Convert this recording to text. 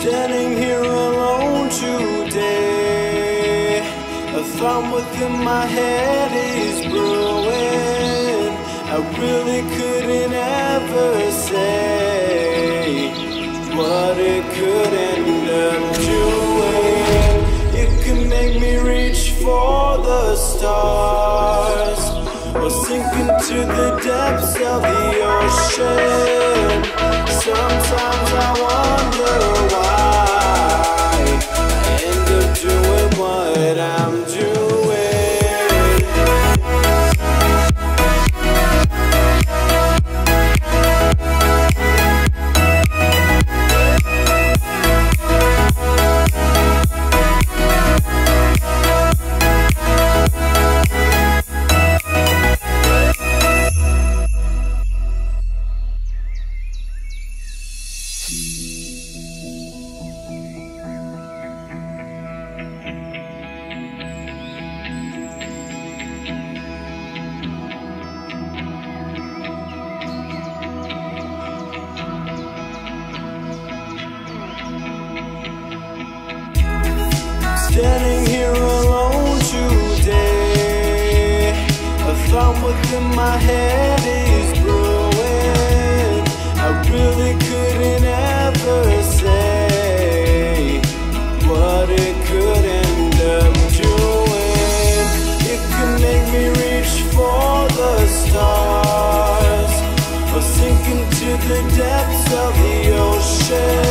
Standing here alone today, a thought within my head is brewing. I really couldn't ever say what it could end up doing. It could make me reach for the stars, or sink into the depths of the ocean. Sometimes I wonder why I end up doing what I'm doing. Standing here alone today, a thought within my head is brewing. I really couldn't ever say what it could end up doing. It could make me reach for the stars, or sink into the depths of the ocean.